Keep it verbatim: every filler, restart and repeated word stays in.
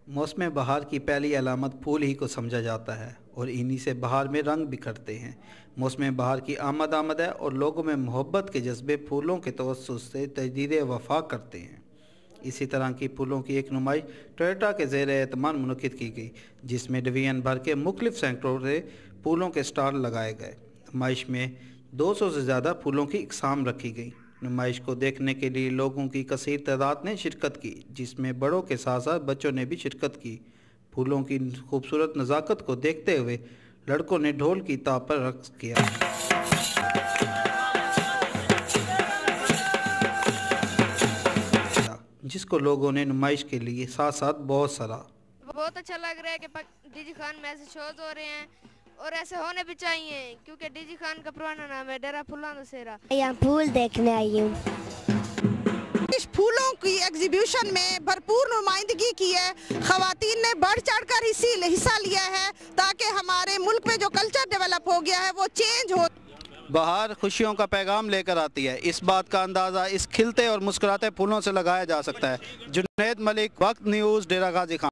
मौसम बहार की पहली अलामत फूल ही को समझा जाता है और इन्हीं से बहार में रंग बिखरते हैं। मौसम बहार की आमद आमद है और लोगों में मोहब्बत के जज्बे फूलों के तवस्सुस से तजदीद वफा करते हैं। इसी तरह की फूलों की एक नुमाइश टोयोटा के ज़ेर एहतमाम मुनक़िद की गई, जिसमें डिवीज़न भर के मुख्तलिफ सेक्टरों से फूलों के स्टॉल लगाए गए। नुमाइश में दो सौ से ज़्यादा फूलों की इकसाम रखी गई। नुमाइश को देखने के लिए लोगों की कसीर तादाद ने शिरकत की, जिसमें बड़ों के साथ साथ बच्चों ने भी शिरकत की। फूलों की खूबसूरत नज़ाकत को देखते हुए लड़कों ने ढोल की ताप पर रक़्स किया, जिसको लोगों ने नुमाइश के लिए साथ साथ बहुत सराहा। बहुत अच्छा लग रहा है कि डीजी खान में ऐसे शोज हो रहे हैं और ऐसे होने भी चाहिए, क्योंकि डीजी खान का पुराना नाम है डेरा फूलों दशहरा। यहाँ फूल देखने आई हूँ। इस फूलों की एग्जीबिशन में भरपूर नुमाइंदगी की है। खवातीन ने बढ़ चढ़ कर हिस्सा लिया है ताकि हमारे मुल्क में जो कल्चर डेवलप हो गया है वो चेंज हो। बहार खुशियों का पैगाम लेकर आती है। इस बात का अंदाज़ा इस खिलते और मुस्कुराते फूलों से लगाया जा सकता है। जुनैद मलिक, वक्त न्यूज़, डेरा गाजी खान।